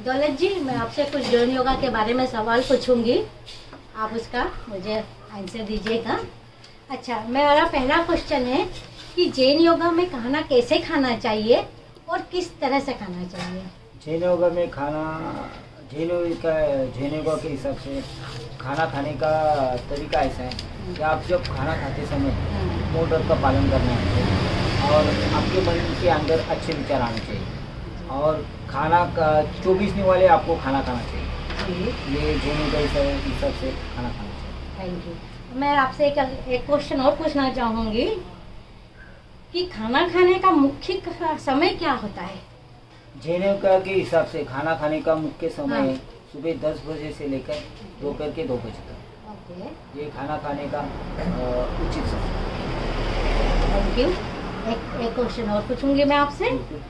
दौलत जी, मैं आपसे कुछ जैन योगा के बारे में सवाल पूछूंगी, आप उसका मुझे आंसर दीजिएगा। अच्छा, मेरा पहला क्वेश्चन है कि जैन योगा में खाना कैसे खाना चाहिए और किस तरह से खाना चाहिए? जैन योगा में खाना, जैन योगा के हिसाब से खाना खाने का तरीका ऐसा है कि आप जब खाना खाते समय मौन व्रत का पालन करना है और आपके मन के अंदर अच्छे विचार आने चाहिए और खाना का 24 दिन वाले आपको खाना खाना चाहिए। ये जैन योगा हिसाब से खाना खाना चाहिए। Thank you. मैं आपसे एक क्वेश्चन और पूछना चाहूँगी कि खाना खाने का मुख्य समय क्या होता है? जैन योगा के हिसाब से खाना खाने का मुख्य समय सुबह 10 बजे से लेकर दोपहर के 2 बजे तक। ओके, ये खाना खाने का उचित समय। Thank you. एक क्वेश्चन और पूछूंगी मैं आपसे।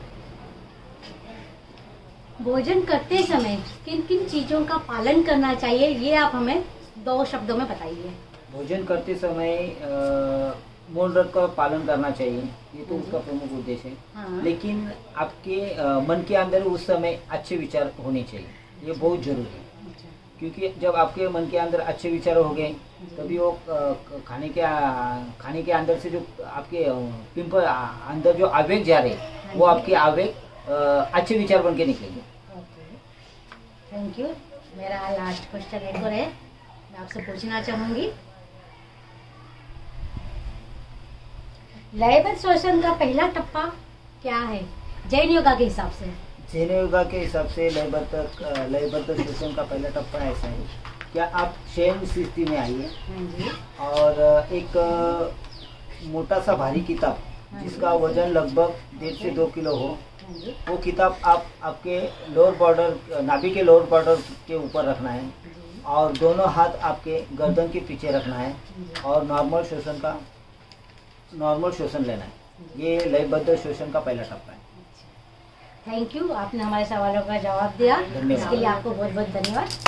भोजन करते समय किन किन चीजों का पालन करना चाहिए, ये आप हमें 2 शब्दों में बताइए। भोजन करते समय मौन व्रत का पालन करना चाहिए, ये तो उसका प्रमुख उद्देश्य है। हाँ। लेकिन आपके मन के अंदर उस समय अच्छे विचार होने चाहिए, ये बहुत जरूरी है। क्योंकि जब आपके मन के अंदर अच्छे विचार हो गए तभी वो खाने के अंदर से जो आपके पिंपल अंदर जो आवेग जा रहे वो आपके आवेग अच्छे विचार बन के निकलेंगे। Thank you. मेरा लास्ट क्वेश्चन एक और है, मैं आपसे पूछना चाहूंगी, लयबद्ध श्वसन का पहला टप्पा क्या है जैन योगा के हिसाब से? जैन योगा के हिसाब से लयबद्ध श्वसन का पहला टप्पा ऐसा है, क्या आप शयन स्थिति में आइए और एक मोटा सा भारी किताब जिसका वजन लगभग 1.5 से 2 किलो हो, वो किताब आप आपके लोअर बॉर्डर, नाभि के लोअर बॉर्डर के ऊपर रखना है और दोनों हाथ आपके गर्दन के पीछे रखना है और नॉर्मल श्वसन लेना है। ये लयबद्ध श्वसन का पहला टप्पा है। थैंक यू, आपने हमारे सवालों का जवाब दिया, इसके लिए आपको बहुत बहुत धन्यवाद।